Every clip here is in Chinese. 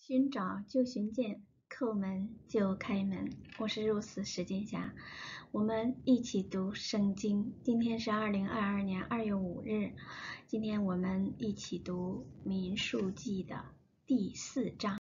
寻找就寻见，叩门就开门。我是入寺时间侠，我们一起读圣经。今天是2022年2月5日，今天我们一起读民数记的第4章。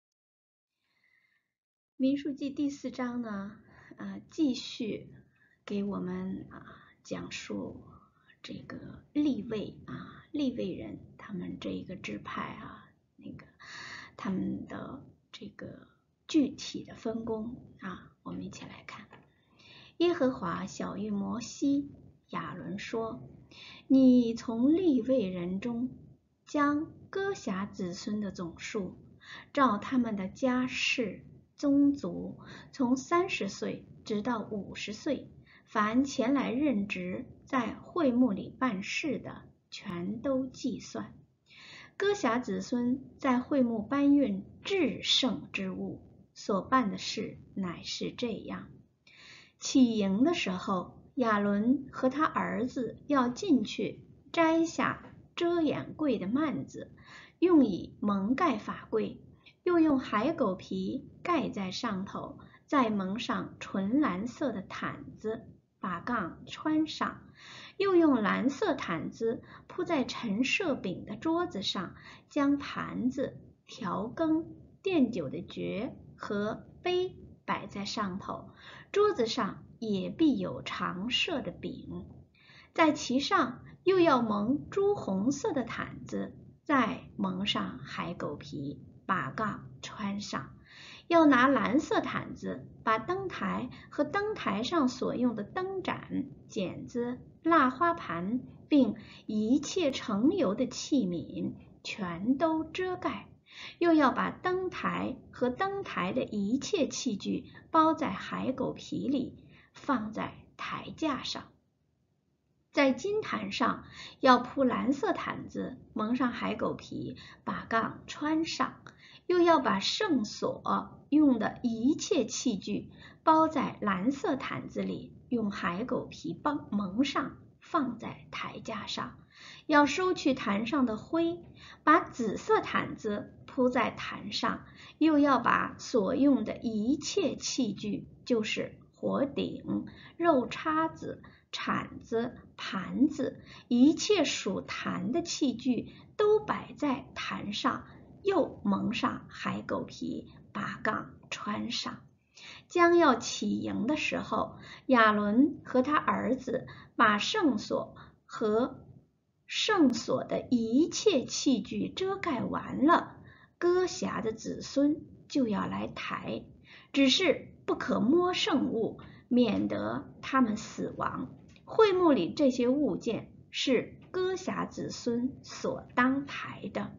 民数记第4章呢，继续给我们讲述这个利未人他们这一个支派他们的这个具体的分工我们一起来看。耶和华晓谕摩西、亚伦说：你从利未人中将哥辖子孙的总数，照他们的家世、宗族，从30岁直到50岁，凡前来任职在会幕里办事的，全都计算。哥辖子孙在会幕搬运至圣之物，所办的事乃是这样：起营的时候，亚伦和他儿子要进去摘下遮掩柜的幔子，用以蒙盖法柜，又用海狗皮盖在上头，再蒙上纯蓝色的毯子，把杠穿上，又用蓝色毯子铺在陈设饼的桌子上，将盘子、调羹、奠酒的爵和杯摆在上头，桌子上也必有常设的饼，在其上又要蒙朱红色的毯子，再蒙上海狗皮，把杠穿上。要拿蓝色毯子把灯台和灯台上所用的灯盏、剪子、蜡花盘，并一切盛油的器皿全都遮盖，又要把灯台和灯台的一切器具包在海狗皮里，放在台架上。在金坛上要铺蓝色毯子，蒙上海狗皮，把杠穿上，又要把圣所用的一切器具包在蓝色毯子里，用海狗皮蒙上，放在台架上。要收去坛上的灰，把紫色毯子铺在坛上，又要把所用的一切器具，就是火鼎、肉叉子、铲子、盘子，一切属坛的器具都摆在坛上，又蒙上海狗皮，把杠穿上。将要起营的时候，亚伦和他儿子把圣所和圣所的一切器具遮盖完了，哥辖的子孙就要来抬，只是不可摸圣物，免得他们死亡。会幕里这些物件是哥辖子孙所当抬的。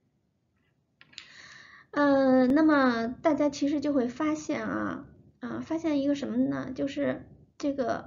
那么大家其实就会发现发现一个什么呢？就是这个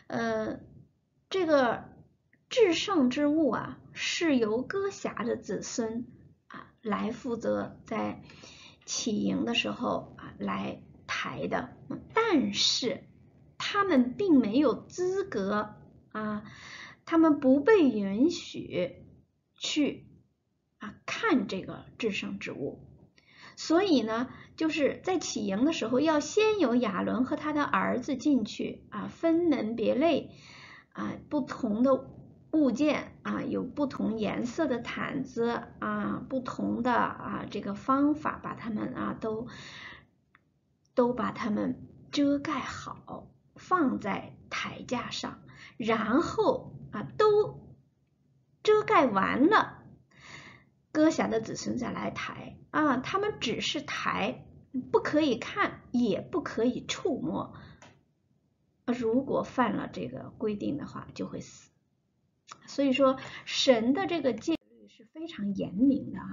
至圣之物是由哥辖的子孙来负责在起营的时候来抬的，但是他们并没有资格他们不被允许去看这个至圣之物。所以呢，就是在起营的时候，要先由亚伦和他的儿子进去分门别类不同的物件有不同颜色的毯子不同的这个方法，把它们都把它们遮盖好，放在台架上，然后都遮盖完了，哥辖的子孙再来抬他们只是抬，不可以看，也不可以触摸。如果犯了这个规定的话，就会死。所以说，神的这个戒律是非常严明的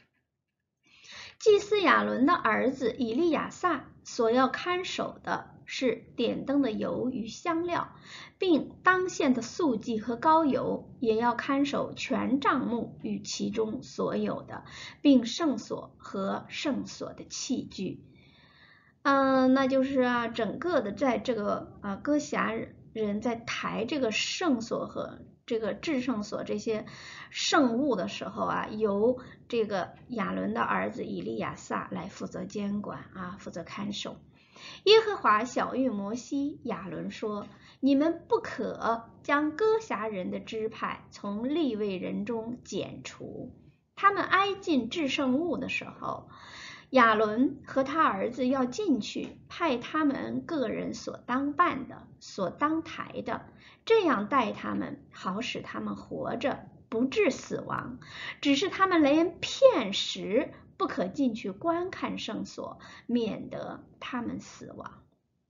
祭司亚伦的儿子以利亚撒所要看守的是点灯的油与香料，并当献的素祭和膏油，也要看守全帐幕与其中所有的，并圣所和圣所的器具。那就是整个的在这个哥辖人在抬这个圣所和这个至圣所这些圣物的时候啊，由这个亚伦的儿子以利亚撒来负责监管啊，负责看守。耶和华晓谕摩西、亚伦说：“你们不可将歌辖人的支派从利未人中剪除。他们挨近至圣物的时候，亚伦和他儿子要进去，派他们个人所当办的、所当抬的，这样待他们，好使他们活着，不致死亡。只是他们连片时不可进去观看圣所，免得他们死亡。”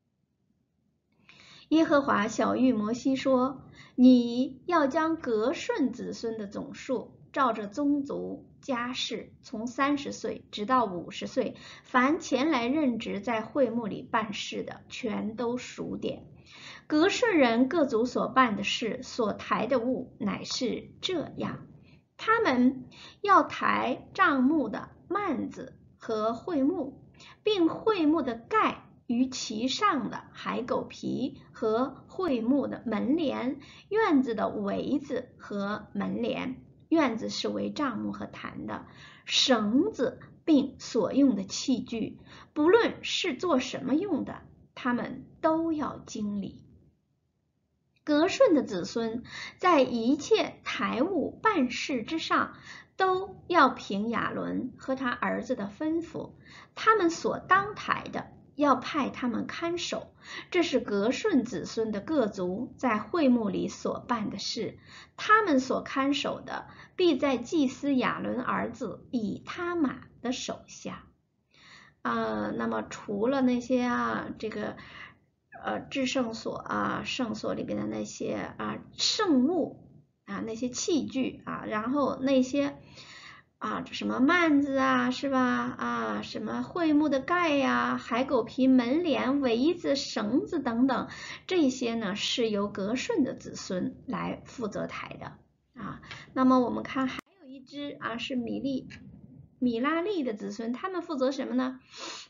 耶和华晓谕摩西说：“你要将革顺子孙的总数，照着宗族家世，从30岁直到50岁，凡前来任职在会幕里办事的，全都数点。革顺人各族所办的事，所抬的物，乃是这样：他们要抬帐幕的幔子和会幕，并会幕的盖与其上的海狗皮和会幕的门帘，院子的围子和门帘，院子是为帐幕和坛的，绳子并所用的器具，不论是做什么用的，他们都要经理。革顺的子孙在一切台务办事之上，都要凭亚伦和他儿子的吩咐，他们所当抬的，要派他们看守。这是革顺子孙的各族在会幕里所办的事，他们所看守的，必在祭司亚伦儿子以他玛的手下。那么除了那些这个至圣所圣所里边的那些圣物那些器具然后那些什么幔子是吧什么会幕的盖呀、海狗皮门帘、围子、绳子等等，这些呢是由革顺的子孙来负责抬的那么我们看还有一支是米拉利的子孙，他们负责什么呢？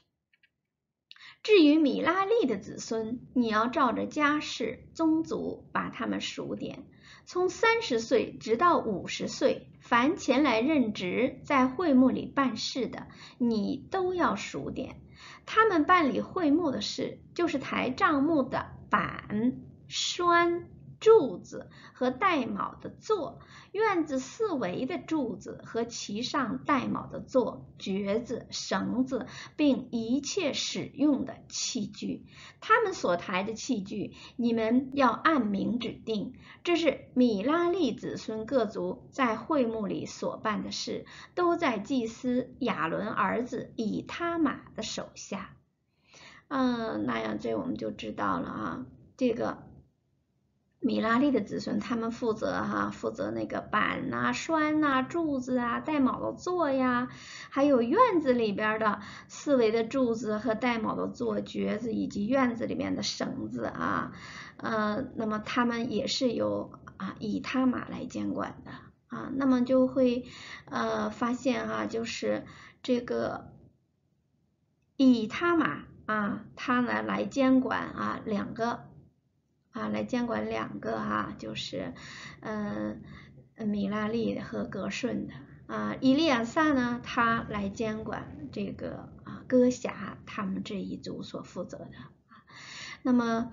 至于米拉利的子孙，你要照着家世宗族把他们数点，从30岁直到50岁，凡前来任职在会幕里办事的，你都要数点。他们办理会幕的事，就是抬帐幕的板、栓、柱子和带卯的座，院子四围的柱子和其上带卯的座，橛子、绳子，并一切使用的器具。他们所抬的器具，你们要按名指定。这是米拉利子孙各族在会幕里所办的事，都在祭司亚伦儿子以他玛的手下。那样这我们就知道了这个米拉利的子孙，他们负责那个板栓柱子带卯的座呀，还有院子里边的四围的柱子和带卯的座、橛子以及院子里面的绳子那么他们也是由以他玛来监管的那么就会发现就是这个以他玛他呢来监管两个就是米拉利和革顺的以利亚撒呢，他来监管这个歌辖他们这一族所负责的那么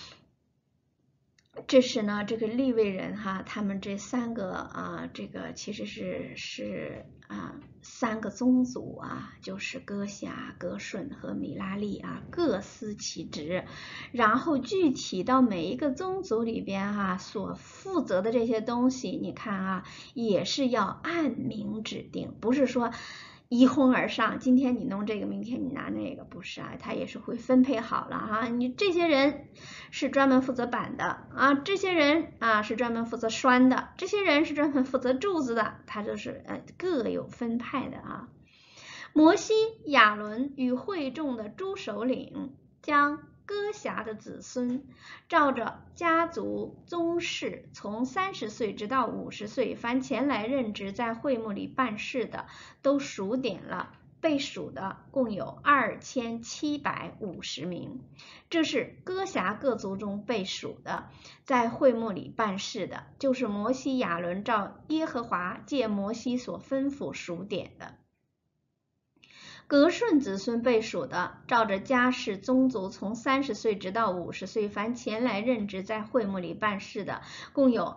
这是呢这个利未人他们这三个这个其实是三个宗族就是歌辖、革顺和米拉利各司其职，然后具体到每一个宗族里边所负责的这些东西，你看也是要按名指定，不是说一哄而上，今天你弄这个，明天你拿那个，不是他也是会分配好了你这些人是专门负责板的这些人是专门负责栓的，这些人是专门负责柱子的，他就是各有分派的摩西、亚伦与会众的诸首领将歌辖的子孙照着家族宗室，从30岁直到50岁，凡前来任职在会幕里办事的，都数点了， 被数的共有2750名，这是哥辖各族中被数的，在会幕里办事的，就是摩西、亚伦照耶和华借摩西所吩咐数点的。革顺子孙被数的，照着家世宗族，从30岁直到50岁，凡前来任职在会幕里办事的，共有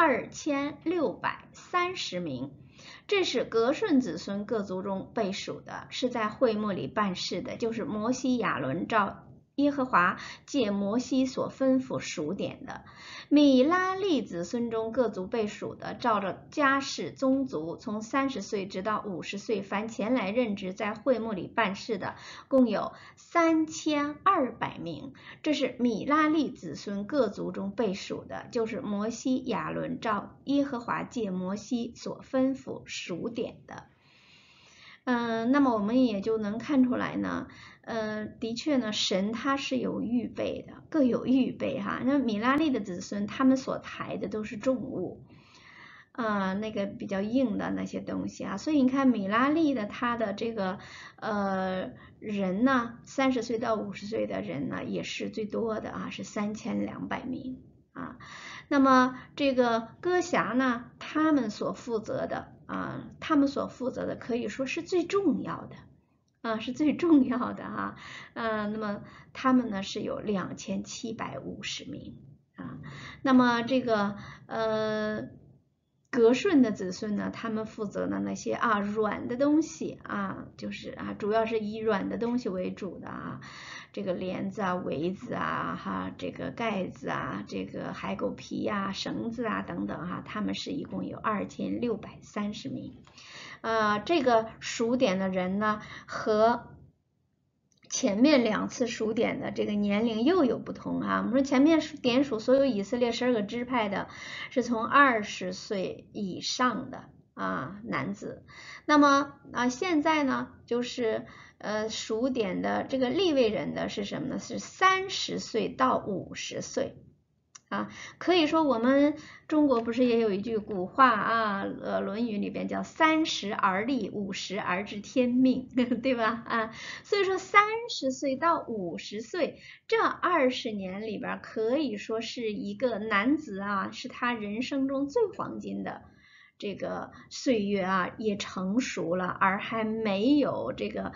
2630名。这是革顺子孙各族中被数的，是在会幕里办事的，就是摩西、亚伦照耶和华借摩西所吩咐数点的。米拉利子孙中各族被数的，照着家世宗族，从30岁直到50岁，凡前来任职在会幕里办事的，共有3200名。这是米拉利子孙各族中被数的，就是摩西、亚伦照耶和华借摩西所吩咐数点的。那么我们也就能看出来呢，的确呢，神他是有预备的，各有预备哈。那米拉利的子孙，他们所抬的都是重物，那个比较硬的那些东西啊。所以你看米拉利的他的这个人呢，30岁到50岁的人呢，也是最多的啊，是3200名啊。那么这个哥辖呢，他们所负责的可以说是最重要的是最重要的哈。那么他们呢是有2750名啊。那么这个革顺的子孙呢，他们负责的那些软的东西就是主要是以软的东西为主的这个帘子围子这个盖子这个海狗皮绳子等等他们是一共有2630名。这个数点的人呢，和前面2次数点的这个年龄又有不同我们说前面点数所有以色列12个支派的是从20岁以上的男子，那么现在呢就是数点的这个利未人的是什么呢？是30岁到50岁。可以说我们中国不是也有一句古话论语里边叫30而立，50而知天命对吧所以说30岁到50岁这20年里边可以说是一个男子是他人生中最黄金的这个岁月也成熟了，而还没有这个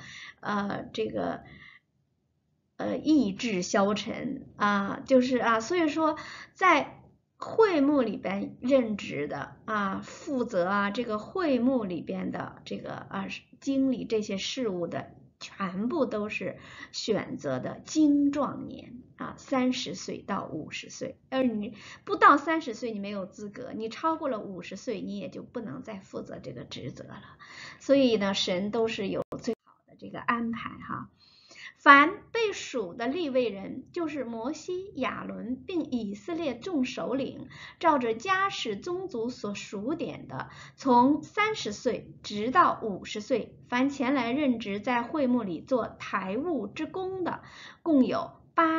意志消沉就是所以说在会幕里边任职的负责这个会幕里边的这个经理这些事务的，全部都是选择的精壮年30岁到50岁。你不到30岁你没有资格，你超过了50岁你也就不能再负责这个职责了。所以呢，神都是有最好的这个安排凡被数的利未人，就是摩西、亚伦并以色列众首领，照着家世宗族所数点的，从30岁直到50岁，凡前来任职在会幕里做台务之工的，共有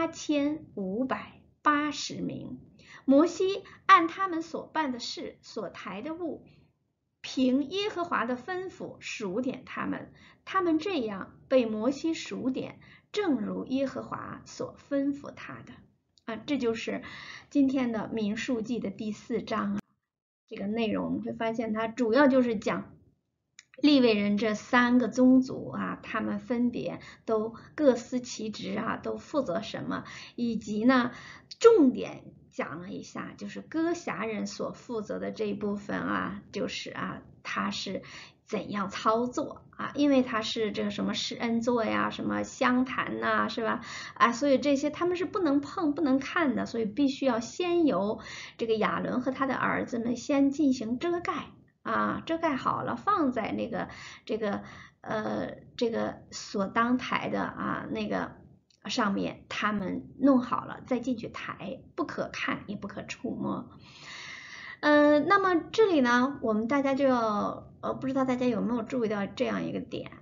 8580名。摩西按他们所办的事、所抬的物，凭耶和华的吩咐数点他们，他们这样被摩西数点，正如耶和华所吩咐他的这就是今天的民数记的第4章这个内容。我们会发现它主要就是讲利未人这3个宗族他们分别都各司其职都负责什么，以及呢重点讲了一下，就是哥辖人所负责的这一部分就是他是怎样操作因为他是这个什么施恩座呀，什么香坛是吧所以这些他们是不能碰不能看的，所以必须要先由这个亚伦和他的儿子们先进行遮盖遮盖好了，放在那个这个所当抬的那个上面，他们弄好了再进去抬，不可看也不可触摸。那么这里呢，我们大家就要不知道大家有没有注意到这样一个点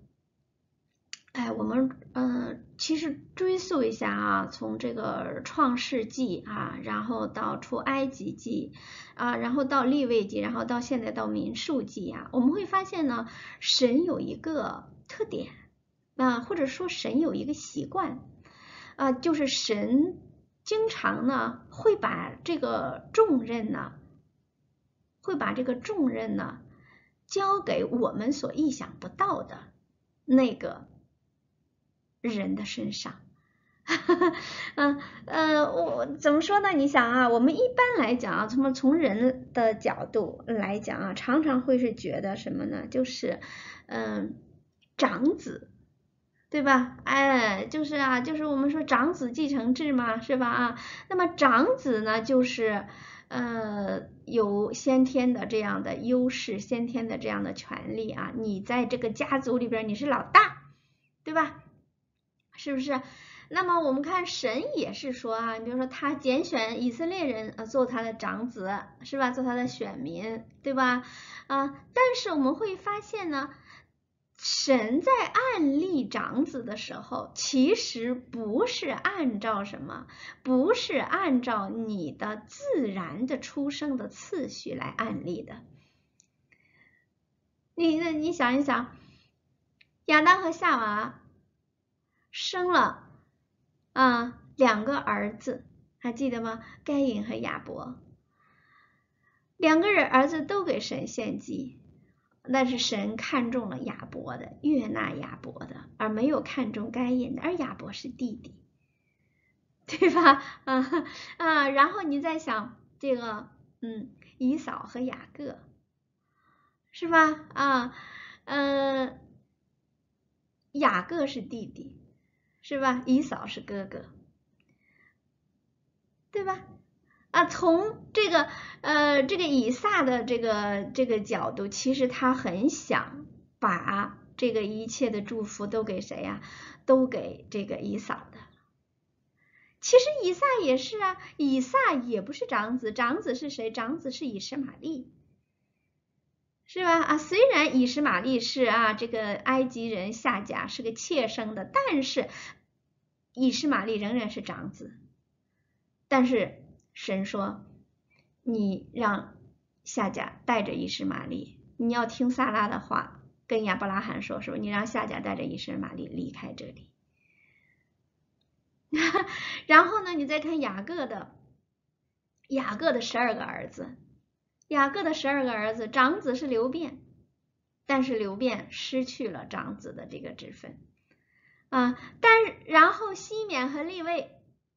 我们其实追溯一下从这个创世纪然后到出埃及记然后到利未记，然后到现在到民数记我们会发现呢，神有一个特点啊，或者说神有一个习惯啊，就是神经常呢会把这个重任呢，交给我们所意想不到的那个人的身上。我怎么说呢？你想啊，我们一般来讲啊，从人的角度来讲啊，常常会是觉得什么呢？就是长子，对吧？哎，就是啊，就是我们说长子继承制嘛，是吧？啊，那么长子呢，就是有先天的这样的优势，先天的这样的权利啊，你在这个家族里边你是老大，对吧？是不是？那么我们看神也是说啊，比如说他拣选以色列人做他的长子，是吧？做他的选民，对吧？但是我们会发现呢，神在按立长子的时候，其实不是按照什么，不是按照你的自然的出生的次序来按立的。你想一想，亚当和夏娃生了2个儿子，还记得吗？该隐和亚伯，2个儿子都给神献祭，但是神看中了亚伯的，悦纳亚伯的，而没有看中该隐的，而亚伯是弟弟，对吧？然后你再想这个，以扫和雅各，是吧？雅各是弟弟，是吧？以扫是哥哥，对吧？从这个以撒的这个角度，其实他很想把这个一切的祝福都给谁呀？都给这个以扫的。其实以撒也是啊，以撒也不是长子，长子是谁？长子是以实玛利，是吧？虽然以实玛利是这个埃及人夏甲是个妾生的，但是以实玛利仍然是长子。但是神说，你让夏甲带着以实玛利，你要听撒拉的话，跟亚伯拉罕说，是吧？你让夏甲带着以实玛利离开这里。然后呢，你再看雅各的12个儿子，长子是流便，但是流便失去了长子的这个职分然后西缅和利未，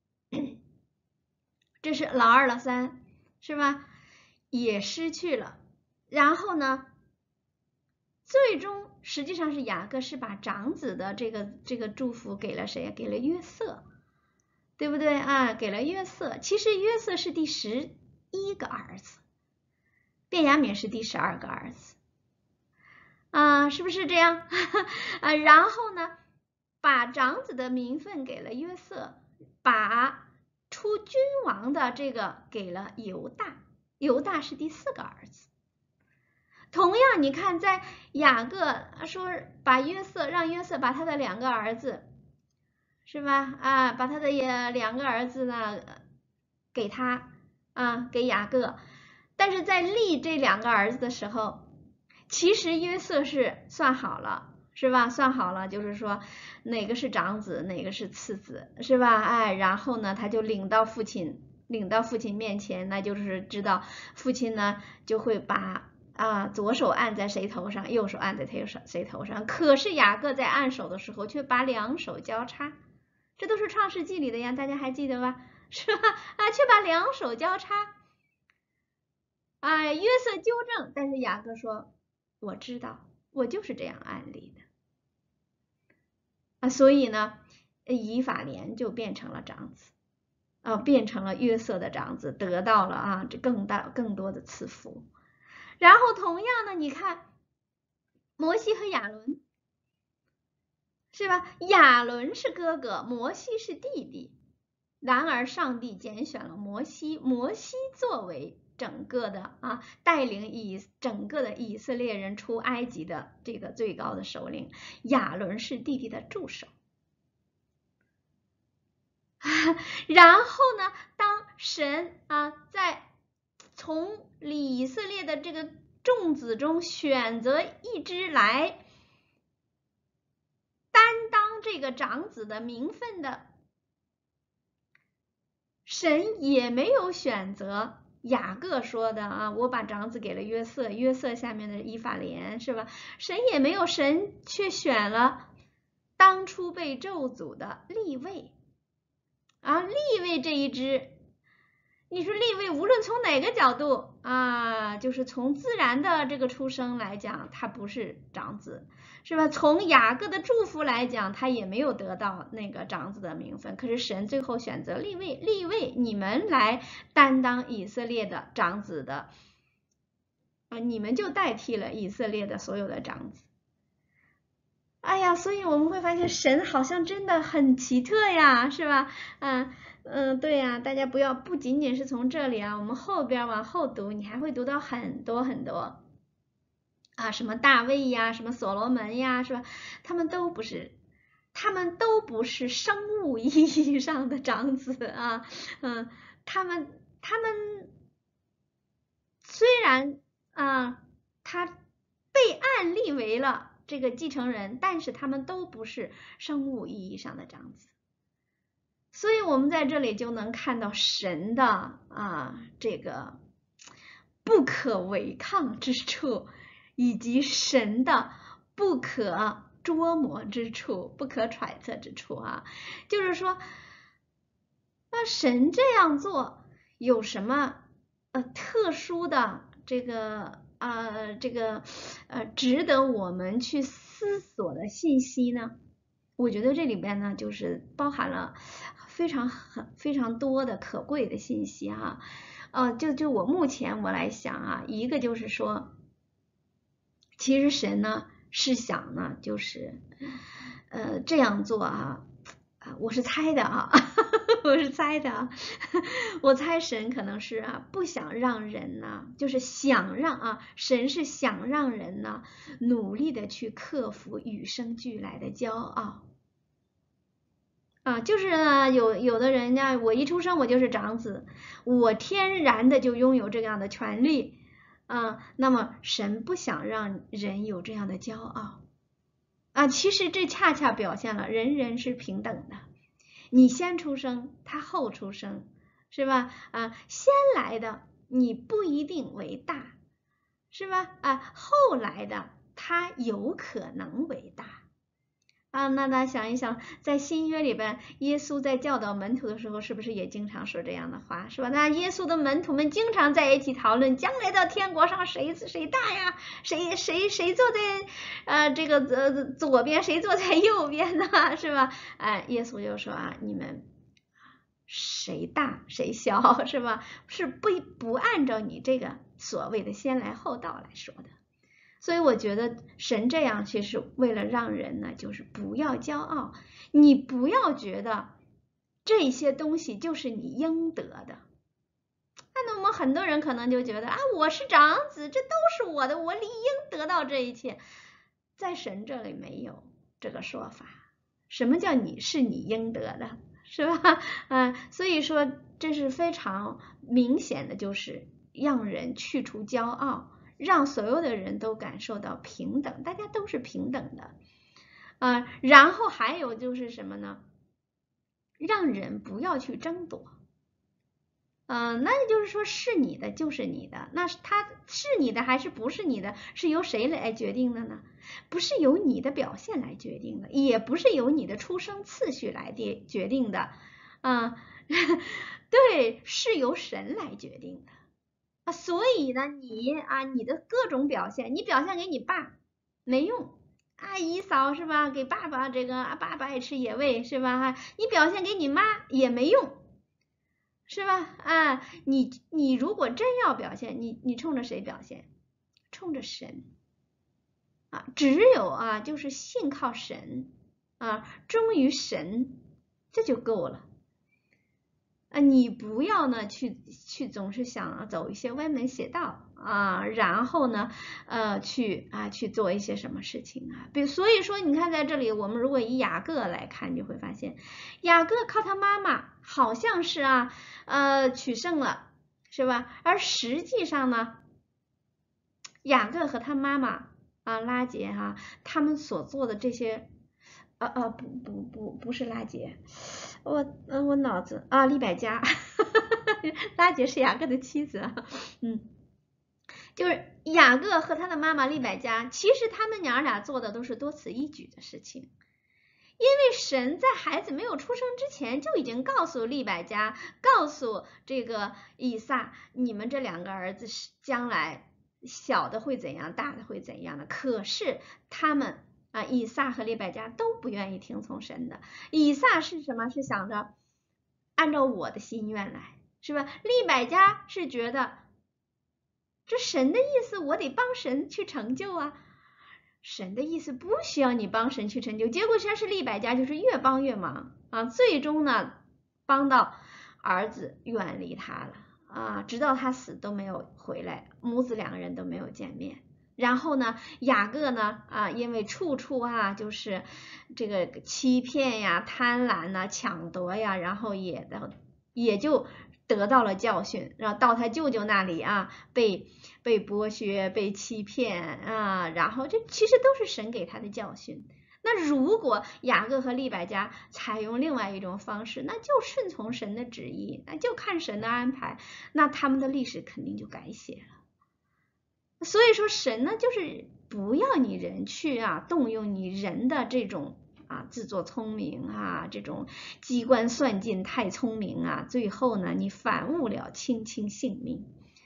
这是老2、老3，是吧？也失去了。然后呢，最终实际上是雅各是把长子的这个祝福给了谁？给了约瑟，对不对给了约瑟。其实约瑟是第11个儿子，便雅悯是第12个儿子是不是这样？然后呢，把长子的名分给了约瑟，把出君王的这个给了犹大，犹大是第4个儿子。同样，你看在雅各说让约瑟把他的2个儿子，是吧？把他的2个儿子呢给他给雅各，但是在立这2个儿子的时候，其实约瑟是算好了，是吧？算好了，就是说哪个是长子，哪个是次子，是吧？然后呢，他就领到父亲面前，那就是知道父亲呢就会把左手按在谁头上，右手按在谁头上。可是雅各在按手的时候，却把2手交叉，这都是创世纪里的呀，大家还记得吧？是吧？却把2手交叉。约瑟纠正，但是雅各说：“我知道，我就是这样按立的。”所以呢，以法莲就变成了长子，变成了约瑟的长子，得到了这更多的赐福。然后同样呢，你看摩西和亚伦，是吧？亚伦是哥哥，摩西是弟弟。然而上帝拣选了摩西，摩西作为整个的带领整个的以色列人出埃及的这个最高的首领，亚伦是弟弟的助手。然后呢，当神在从以色列的这个众子中选择一支来这个长子的名分的，神也没有选择雅各说的啊，我把长子给了约瑟，约瑟下面的以法莲，是吧？神也没有，神却选了当初被咒诅的利未啊，利未这一支，你说利未无论从哪个角度啊，就是从自然的这个出生来讲，他不是长子，是吧？从雅各的祝福来讲，他也没有得到那个长子的名分。可是神最后选择利未，你们来担当以色列的长子的，你们就代替了以色列的所有的长子。哎呀，所以我们会发现神好像真的很奇特呀，是吧？对呀，大家不仅仅是从这里啊，我们后边往后读，你还会读到很多很多啊，什么大卫呀，什么所罗门呀，是吧？他们都不是生物意义上的长子啊，他们虽然啊，他被按立为了这个继承人，但是他们都不是生物意义上的长子。所以我们在这里就能看到神的这个不可违抗之处，以及神的不可捉摸之处、不可揣测之处啊。就是说，那神这样做有什么特殊的这个值得我们去思索的信息呢？我觉得这里边呢，就是包含了非常多的可贵的信息哈。就我目前我来想啊，一个就是说，其实神呢是想呢，就是这样做啊，我是猜的啊，我是猜的啊，我猜神可能是不想让人呢，就是想让神是想让人呢努力的去克服与生俱来的骄傲。就是有的人家我一出生我就是长子，我天然的就拥有这样的权利那么神不想让人有这样的骄傲其实这恰恰表现了人人是平等的，你先出生，他后出生，是吧？先来的你不一定为大，是吧？后来的他有可能为大。那大家想一想，在新约里边，耶稣在教导门徒的时候，是不是也经常说这样的话，是吧？那耶稣的门徒们经常在一起讨论，将来到天国上谁大呀？谁坐在这个左边，谁坐在右边呢？是吧？耶稣就说你们谁大谁小，是吧？是不按照你这个所谓的先来后到来说的。所以我觉得神这样其实为了让人呢，就是不要骄傲，你不要觉得这些东西就是你应得的。那我们很多人可能就觉得我是长子，这都是我的，我理应得到这一切。在神这里没有这个说法。什么叫你是你应得的，是吧？所以说这是非常明显的，就是让人去除骄傲。让所有的人都感受到平等，大家都是平等的然后还有就是什么呢？让人不要去争夺那就是说是你的就是你的，那他是你的还是不是你的，是由谁来决定的呢？不是由你的表现来决定的，也不是由你的出生次序来决定的对，是由神来决定的所以呢，你的各种表现，你表现给你爸没用姨嫂是吧？给爸爸这个爸爸爱吃野味是吧？你表现给你妈也没用，是吧？你如果真要表现，你冲着谁表现？冲着神只有就是信靠神忠于神，这就够了。你不要呢去总是想走一些歪门邪道然后呢去做一些什么事情所以说你看在这里，我们如果以雅各来看，就会发现雅各靠他妈妈好像是取胜了，是吧？而实际上呢，雅各和他妈妈拉结他们所做的这些不是拉结，我脑子啊，利百加，拉结是雅各的妻子啊，就是雅各和他的妈妈利百加，其实他们娘俩做的都是多此一举的事情。因为神在孩子没有出生之前就已经告诉利百加，告诉这个以撒，你们这2个儿子将来小的会怎样，大的会怎样的。可是他们以撒和利百加都不愿意听从神的。以撒是什么？是想着按照我的心愿来，是吧？利百加是觉得这神的意思，我得帮神去成就啊。神的意思不需要你帮神去成就，结果全是利百加就是越帮越忙啊，最终呢帮到儿子远离他了啊，直到他死都没有回来，母子2个人都没有见面。然后呢，雅各呢因为处处就是这个欺骗呀、贪婪呐、抢夺呀，然后也就得到了教训，然后到他舅舅那里被剥削、被欺骗然后这其实都是神给他的教训。那如果雅各和利百加采用另外一种方式，那就顺从神的旨意，那就看神的安排，那他们的历史肯定就改写了。所以说神呢，就是不要你人去动用你人的这种自作聪明这种机关算尽太聪明最后呢你反误了卿卿性命。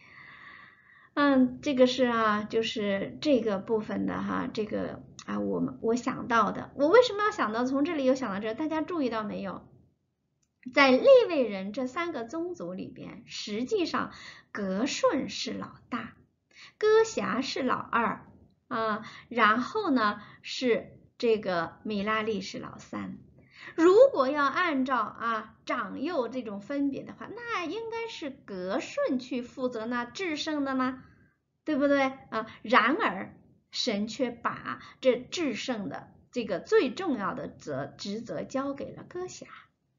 这个是就是这个部分的这个我想到的。我为什么要想到从这里又想到这？大家注意到没有？在利未人这3个宗族里边，实际上革顺是老大，哥辖是老二然后呢是这个米拉利是老三。如果要按照长幼这种分别的话，那应该是革顺去负责那制胜的吗？对不对然而神却把这制胜的这个最重要的职责交给了哥辖，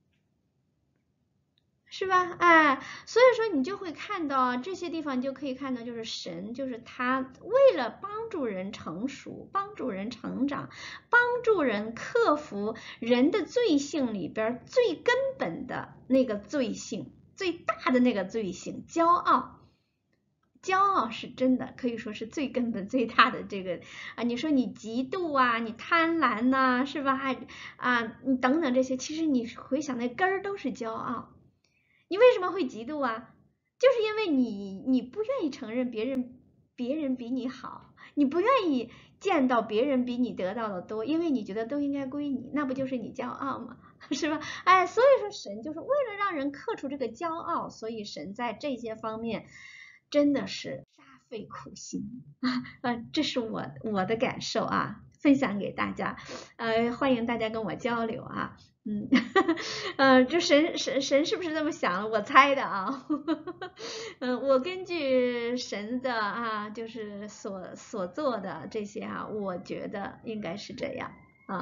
是吧？所以说你就会看到这些地方，你就可以看到，就是神，就是他为了帮助人成熟，帮助人成长，帮助人克服人的罪性里边最根本的那个罪性，最大的那个罪性，骄傲。骄傲是真的，可以说是最根本最大的这个你说你嫉妒你贪婪是吧？你等等这些，其实你回想那根儿都是骄傲。你为什么会嫉妒就是因为你不愿意承认别人比你好，你不愿意见到别人比你得到的多，因为你觉得都应该归你，那不就是你骄傲吗？是吧？所以说神就是为了让人克除这个骄傲，所以神在这些方面真的是煞费苦心这是我的感受分享给大家，欢迎大家跟我交流就神是不是这么想的？我猜的我根据神的就是所做的这些我觉得应该是这样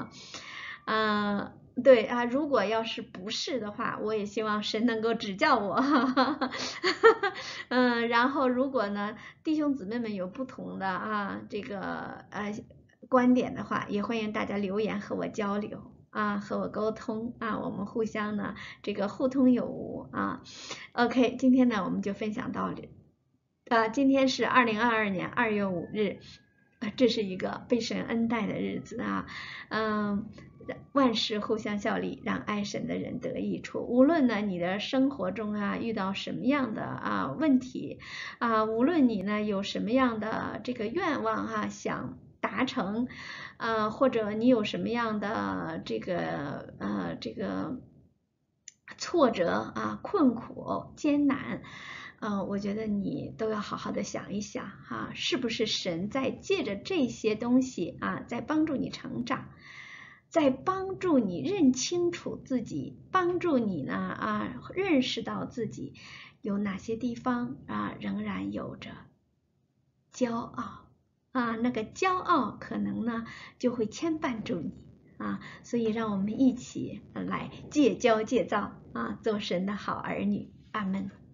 对如果要是不是的话，我也希望神能够指教我然后如果呢弟兄姊妹们有不同的这个观点的话，也欢迎大家留言和我交流和我沟通我们互相呢这个互通有无OK， 今天呢我们就分享到这今天是2022年2月5日这是一个被神恩待的日子万事互相效力，让爱神的人得益处。无论呢你的生活中遇到什么样的问题无论你呢有什么样的这个愿望想达成或者你有什么样的这个挫折困苦艰难我觉得你都要好好的想一想是不是神在借着这些东西在帮助你成长，在帮助你认清楚自己，帮助你呢认识到自己有哪些地方仍然有着骄傲那个骄傲可能呢就会牵绊住你所以让我们一起来戒骄戒躁做神的好儿女。阿们。